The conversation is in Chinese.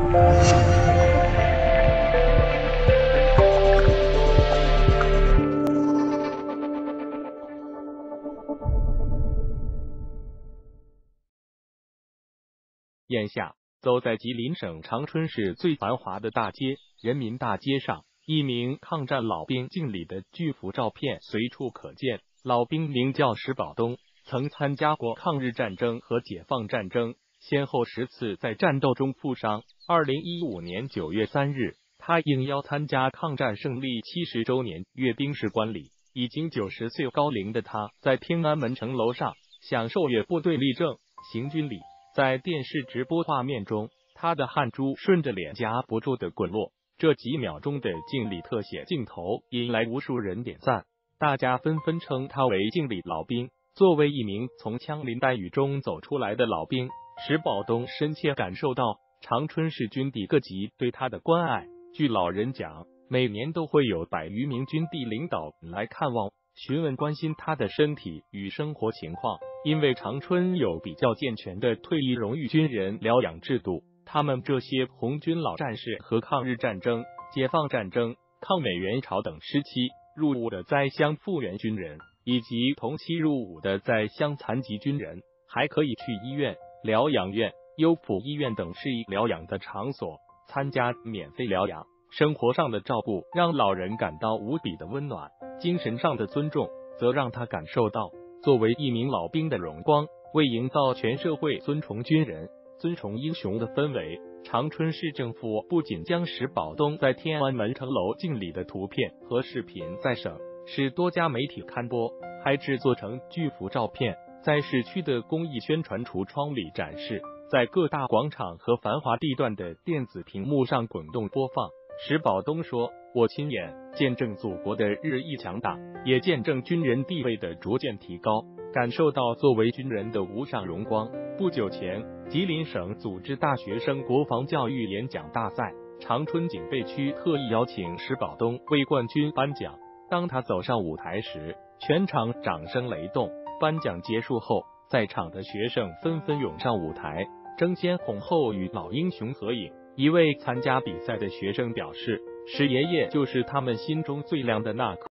眼下，走在吉林省长春市最繁华的大街——人民大街上，一名抗战老兵敬礼的巨幅照片随处可见。老兵名叫石保东，曾参加过抗日战争和解放战争，先后10次在战斗中负伤。2015年9月3日，他应邀参加抗战胜利70周年阅兵式观礼。已经90岁高龄的他，在天安门城楼上享受阅部队立正、行军礼。在电视直播画面中，他的汗珠顺着脸颊不住的滚落。这几秒钟的敬礼特写镜头引来无数人点赞，大家纷纷称他为敬礼老兵。作为一名从枪林弹雨中走出来的老兵，石保东深切感受到长春市军地各级对他的关爱。据老人讲，每年都会有100余名军地领导来看望，询问关心他的身体与生活情况。因为长春有比较健全的退役荣誉军人疗养制度，他们这些红军老战士和抗日战争、解放战争、抗美援朝等时期入伍的在乡复员军人，以及同期入伍的在乡残疾军人，还可以去医院、疗养院、优抚医院等适宜疗养的场所参加免费疗养。生活上的照顾让老人感到无比的温暖，精神上的尊重则让他感受到作为一名老兵的荣光。为营造全社会尊崇军人、尊崇英雄的氛围，长春市政府不仅将石保东在天安门城楼敬礼的图片和视频在省市多家媒体刊播，还制作成巨幅照片，在市区的公益宣传橱窗里展示，在各大广场和繁华地段的电子屏幕上滚动播放。石保东说：“我亲眼见证祖国的日益强大，也见证军人地位的逐渐提高，感受到作为军人的无上荣光。”不久前，吉林省组织大学生国防教育演讲大赛，长春警备区特意邀请石保东为冠军颁奖。当他走上舞台时，全场掌声雷动。颁奖结束后，在场的学生纷纷涌上舞台，争先恐后与老英雄合影。一位参加比赛的学生表示，石爷爷就是他们心中最亮的那颗